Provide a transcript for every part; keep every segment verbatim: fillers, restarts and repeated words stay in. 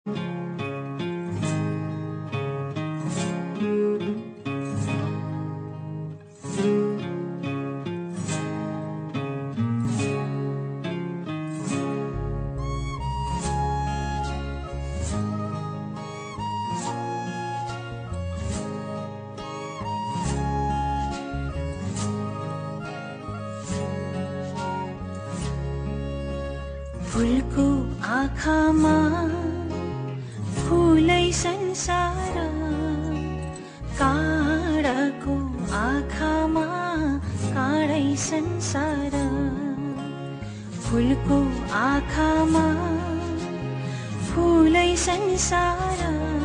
फूलको आँखामा फूलै संसार, काँडाको आँखामा काँडै संसार। फूलको आँखामा फूलै संसार,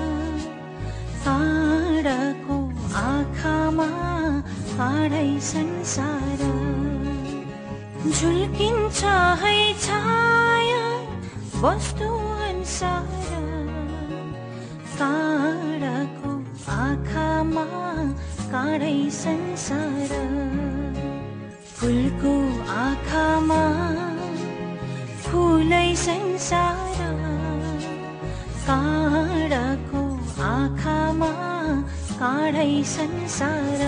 काँडाको आँखामा काँडै संसार। झुल्किन्छ है छाया वस्तु अनुसार, काँडाको आँखामा काँडै संसार। फूलको आँखामा फूलै संसार, काँडाको आँखामा काँडै संसार।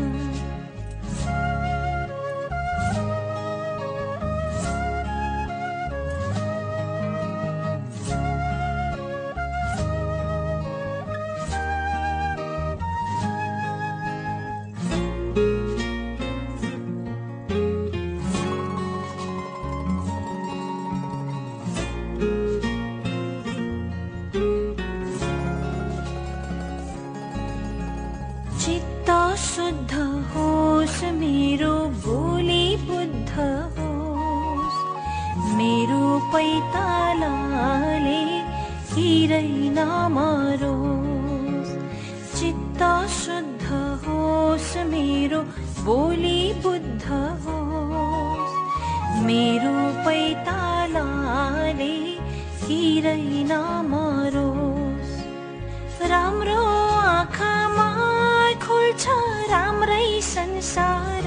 चित्त शुद्ध होस् मेरो बोली बुद्ध होस्, मेरो पैतालाले हिरै नमरोस्। चित्त शुद्ध होस् मेरो बोली बुद्ध होस्, मेरो पैतालाले हिरै नमरोस्। राम्रो आँखामा खुल्छ राम्रै संसार,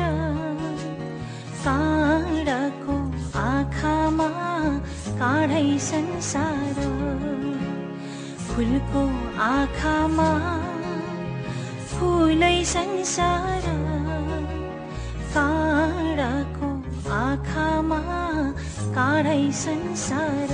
काँडाको आँखामा काँडै संसार। फूलको आँखामा फूलै संसार, काँडाको आँखामा काँडै संसार।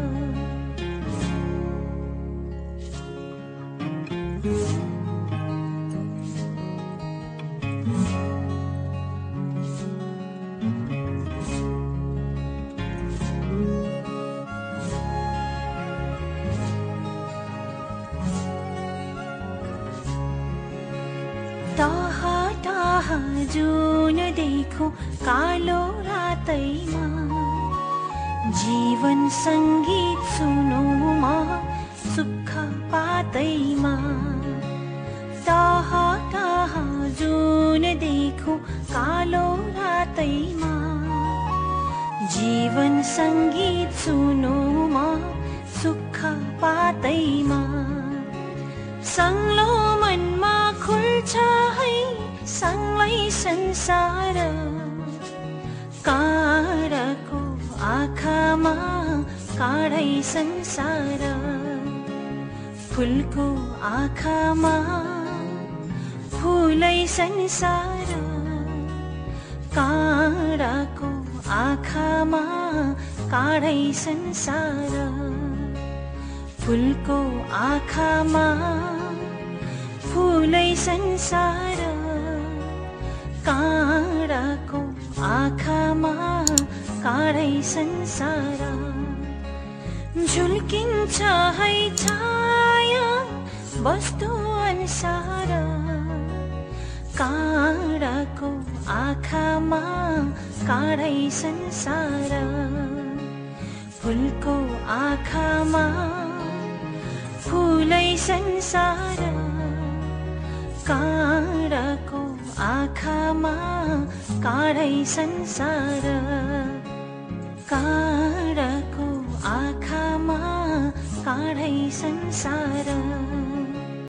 टाहा टाहा जुन देखो कालो रातैमा, जीवन संगीत सुनौमा सुख पातैमा। टाहा टाहा जुन देखो कालो रातैमा, जीवन संगीत सुनौमा सुख पातैमा। संगलो मनमा खुल्छ है सँगै संसार, काँडाको आँखामा काँडै संसार। फूलको आँखामा फूलै संसार, काँडाको आँखामा काँडै संसार। फूलको आँखामा फूलै संसार, काँडाको आँखामा काँडै संसार। झुल्किन्छ है छाया वस्तु अनुसार, काँडाको आँखामा काँडै संसार। फूलको आँखामा फूलै संसार, काँडाको आँखामा काँडै संसार। काँडाको आँखामा काँडै संसार।